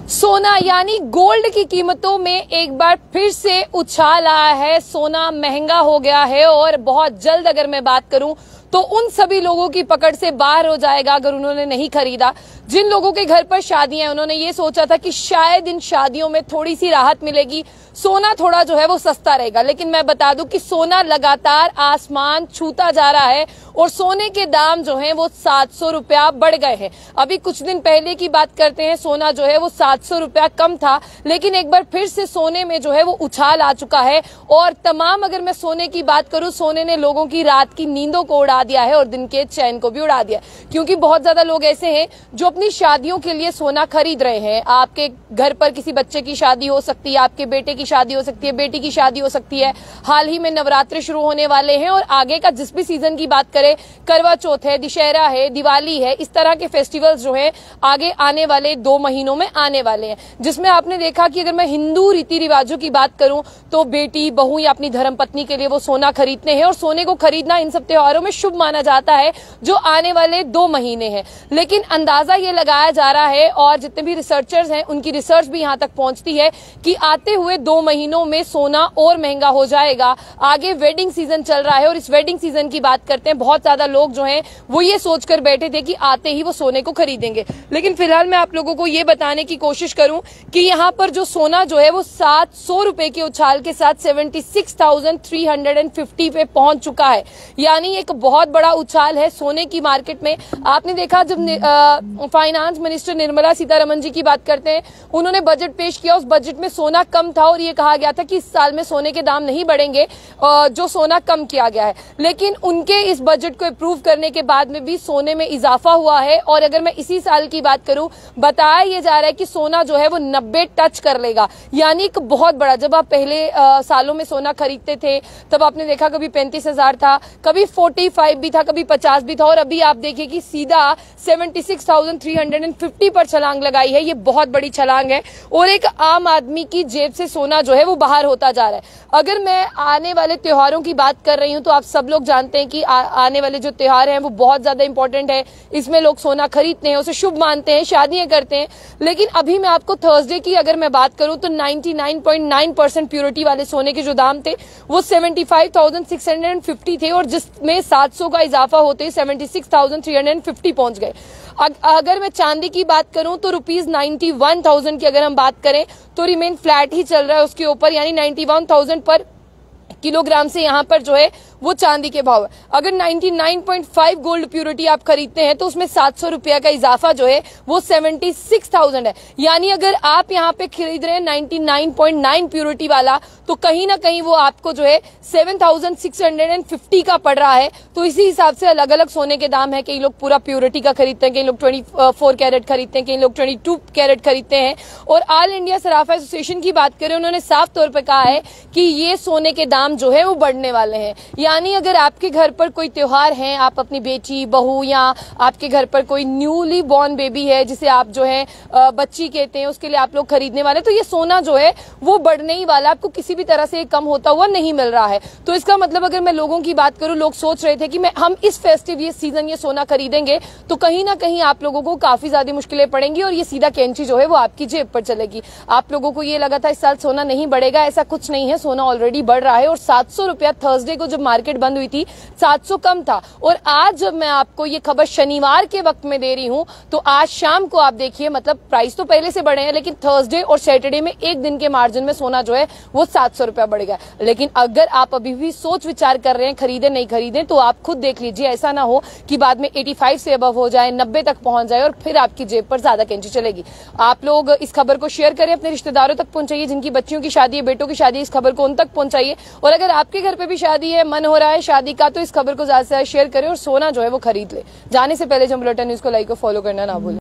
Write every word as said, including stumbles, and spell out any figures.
सोना यानी गोल्ड की कीमतों में एक बार फिर से उछाल आया है। सोना महंगा हो गया है और बहुत जल्द अगर मैं बात करूं तो उन सभी लोगों की पकड़ से बाहर हो जाएगा अगर उन्होंने नहीं खरीदा। जिन लोगों के घर पर शादियां हैं उन्होंने ये सोचा था कि शायद इन शादियों में थोड़ी सी राहत मिलेगी, सोना थोड़ा जो है वो सस्ता रहेगा, लेकिन मैं बता दूं कि सोना लगातार आसमान छूता जा रहा है और सोने के दाम जो हैं वो सात सौ रुपया बढ़ गए हैं। अभी कुछ दिन पहले की बात करते हैं, सोना जो है वो सात सौ रुपया कम था, लेकिन एक बार फिर से सोने में जो है वो उछाल आ चुका है। और तमाम अगर मैं सोने की बात करूं, सोने ने लोगों की रात की नींदों को उड़ा दिया है और दिन के चैन को भी उड़ा दिया, क्योंकि बहुत ज्यादा लोग ऐसे हैं जो अपनी शादियों के लिए सोना खरीद रहे हैं। आपके घर पर किसी बच्चे की शादी हो सकती है, आपके बेटे की शादी हो सकती है, बेटी की शादी हो सकती है। हाल ही में नवरात्रि शुरू होने वाले हैं और आगे का जिस भी सीजन की बात करें, करवा चौथ है, दशहरा है, दिवाली है, इस तरह के फेस्टिवल्स जो है आगे आने वाले दो महीनों में आने वाले हैं, जिसमें आपने देखा कि अगर मैं हिंदू रीति रिवाजों की बात करूं तो बेटी बहू या अपनी धर्मपत्नी के लिए वो सोना खरीदते हैं और सोने को खरीदना इन सब त्योहारों में शुभ माना जाता है जो आने वाले दो महीने हैं। लेकिन अंदाजा ये लगाया जा रहा है और जितने भी रिसर्चर्स हैं उनकी रिसर्च भी यहां तक पहुंचती है कि आते हुए दो महीनों में सोना और महंगा हो जाएगा। आगे वेडिंग सीजन चल रहा है और इस वेडिंग सीजन की बात करते हैं, बहुत ज्यादा लोग जो हैं वो ये सोचकर बैठे थे कि आते ही वो सोने को खरीदेंगे। लेकिन फिलहाल मैं आप लोगों को ये बताने की कोशिश करूं कि यहाँ पर जो सोना जो है वो सात सौ रुपए के उछाल के साथ seventy six thousand three hundred and fifty पे पहुंच चुका है, यानी एक बहुत बड़ा उछाल है सोने की मार्केट में। आपने देखा जब फाइनेंस मिनिस्टर निर्मला सीतारमण जी की बात करते हैं, उन्होंने बजट पेश किया, उस बजट में सोना कम था और ये कहा गया था कि इस साल में सोने के दाम नहीं बढ़ेंगे, जो सोना कम किया गया है। लेकिन उनके इस बजट को अप्रूव करने के बाद में भी सोने में इजाफा हुआ है और अगर मैं इसी साल की बात करूं, बताया ये जा रहा है कि सोना जो है वो नब्बे टच कर लेगा, यानी एक बहुत बड़ा। जब आप पहले आ, सालों में सोना खरीदते थे तब आपने देखा कभी पैंतीस हजार था, कभी फोर्टी फाइव भी था, कभी पचास भी था, और अभी आप देखिए कि सीधा seventy six thousand three hundred and fifty पर छलांग लगाई है। ये बहुत बड़ी छलांग है और एक आम आदमी की जेब से सोना जो है वो बाहर होता जा रहा है। अगर मैं आने वाले त्योहारों की बात कर रही हूं तो आप सब लोग जानते हैं कि आ, आने वाले जो त्योहार हैं वो बहुत ज्यादा इंपॉर्टेंट है, इसमें लोग सोना खरीदते हैं, उसे शुभ मानते हैं, शादियां करते हैं। लेकिन अभी मैं आपको थर्सडे की अगर मैं बात करूं तो ninety nine point nine percent purity वाले सोने के जो दाम थे वो seventy five thousand six hundred and fifty थे और जिसमें सात सौ का इजाफा होते seventy six thousand three hundred and fifty पहुंच गए। अगर मैं चांदी की बात करूं तो रुपीज नाइन्टी वन थाउजेंड की अगर हम बात करें तो रिमेन फ्लैट ही चल रहा है उसके ऊपर, यानी नाइन्टी वन थाउजेंड पर किलोग्राम से यहाँ पर जो है वो चांदी के भाव है। अगर ninety nine point five gold purity आप खरीदते हैं तो उसमें सात सौ रुपया का इजाफा जो है वो सेवेंटी सिक्स थाउजेंड है, यानी अगर आप यहाँ पे खरीद रहे हैं ninety nine point nine purity वाला तो कहीं ना कहीं वो आपको जो है seven thousand six hundred and fifty का पड़ रहा है। तो इसी हिसाब से अलग अलग सोने के दाम है, कई लोग पूरा प्योरिटी का खरीदते हैं, कई लोग ट्वेंटी फोर कैरेट खरीदते हैं, कई लोग ट्वेंटी टू कैरेट खरीदते हैं। और ऑल इंडिया सराफा एसोसिएशन की बात करें, उन्होंने साफ तौर पर कहा है कि ये सोने के दाम जो है वो बढ़ने वाले हैं। यानी अगर आपके घर पर कोई त्योहार है, आप अपनी बेटी बहू या आपके घर पर कोई न्यूली बॉर्न बेबी है जिसे आप जो है बच्ची कहते हैं, उसके लिए आप लोग खरीदने वाले, तो ये सोना जो है वो बढ़ने ही वाला, आपको किसी भी तरह से कम होता हुआ नहीं मिल रहा है। तो इसका मतलब अगर मैं लोगों की बात करूं, लोग सोच रहे थे कि मैं हम इस फेस्टिव ये सीजन ये सोना खरीदेंगे तो कहीं ना कहीं आप लोगों को काफी ज्यादा मुश्किलें पड़ेंगी और ये सीधा कैंची जो है वो आपकी जेब पर चलेगी। आप लोगों को ये लगा था इस साल सोना नहीं बढ़ेगा, ऐसा कुछ नहीं है, सोना ऑलरेडी बढ़ रहा है और सात सौ रुपया थर्सडे को जब मार्केट बंद हुई थी सात सौ कम था। और आज जब मैं आपको ये खबर शनिवार के वक्त में दे रही हूं तो आज शाम को आप देखिए, मतलब प्राइस तो पहले से बढ़े हैं लेकिन थर्सडे और सैटरडे में एक दिन के मार्जिन में सोना जो है वो सात सौ रुपया बढ़ गया। लेकिन अगर आप अभी भी सोच विचार कर रहे हैं खरीदे नहीं खरीदे तो आप खुद देख लीजिए, ऐसा ना हो कि बाद में पचासी से अबव हो जाए, नब्बे तक पहुंच जाए और फिर आपकी जेब पर ज्यादा कैंची चलेगी। आप लोग इस खबर को शेयर करें, अपने रिश्तेदारों तक पहुंचाइए, जिनकी बच्चियों की शादी है, बेटों की शादी है, इस खबर को उन तक पहुंचाइए। और अगर आपके घर पे भी शादी है, मन हो रहा है शादी का, तो इस खबर को ज्यादा से ज्यादा शेयर करें और सोना जो है वो खरीद ले। जाने से पहले जब बुलेटिन न्यूज को लाइक और फॉलो करना ना भूलें।